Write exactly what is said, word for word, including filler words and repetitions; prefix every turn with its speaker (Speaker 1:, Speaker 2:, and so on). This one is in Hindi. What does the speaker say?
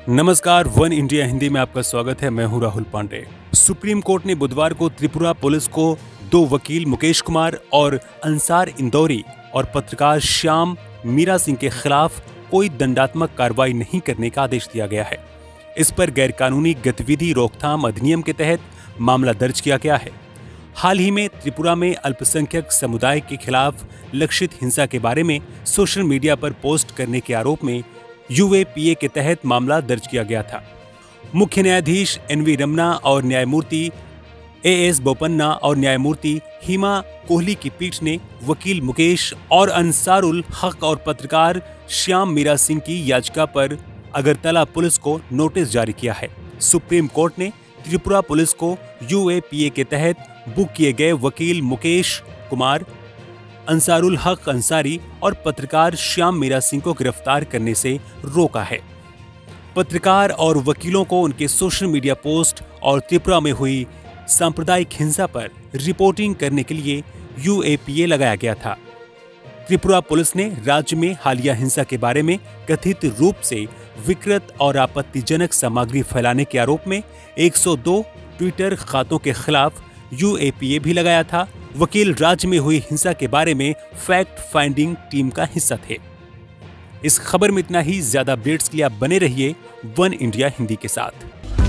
Speaker 1: नमस्कार, वन इंडिया हिंदी में आपका स्वागत है। मैं हूं राहुल पांडे। सुप्रीम कोर्ट ने बुधवार को त्रिपुरा पुलिस को दो वकील मुकेश कुमार और अंसार इंदौरी और पत्रकार श्याम मीरा सिंह के खिलाफ कोई दंडात्मक कार्रवाई नहीं करने का आदेश दिया गया है। इस पर गैरकानूनी गतिविधि रोकथाम अधिनियम के तहत मामला दर्ज किया गया है। हाल ही में त्रिपुरा में अल्पसंख्यक समुदाय के खिलाफ लक्षित हिंसा के बारे में सोशल मीडिया पर पोस्ट करने के आरोप में यू ए पी ए के तहत मामला दर्ज किया गया था। मुख्य न्यायाधीश एन वी रमना और न्यायमूर्ति ए एस बोपन्ना और न्यायमूर्ति हिमा कोहली की पीठ ने वकील मुकेश और अंसारुल हक और पत्रकार श्याम मीरा सिंह की याचिका पर अगरतला पुलिस को नोटिस जारी किया है। सुप्रीम कोर्ट ने त्रिपुरा पुलिस को यू ए पी ए के तहत बुक किए गए वकील मुकेश कुमार, अंसारुल हक अंसारी और पत्रकार श्याम मीरा सिंह को गिरफ्तार करने से रोका है। पत्रकार और वकीलों को उनके सोशल मीडिया पोस्ट और त्रिपुरा में हुई सांप्रदायिक हिंसा पर रिपोर्टिंग करने के लिए यू ए पी ए लगाया गया था। त्रिपुरा पुलिस ने राज्य में हालिया हिंसा के बारे में कथित रूप से विकृत और आपत्तिजनक सामग्री फैलाने के आरोप में एक सौ दो ट्विटर खातों के खिलाफ यू ए पी ए भी लगाया था। वकील राज्य में हुई हिंसा के बारे में फैक्ट फाइंडिंग टीम का हिस्सा थे। इस खबर में इतना ही। ज्यादा अपडेट्स के लिए आप बने रहिए वन इंडिया हिंदी के साथ।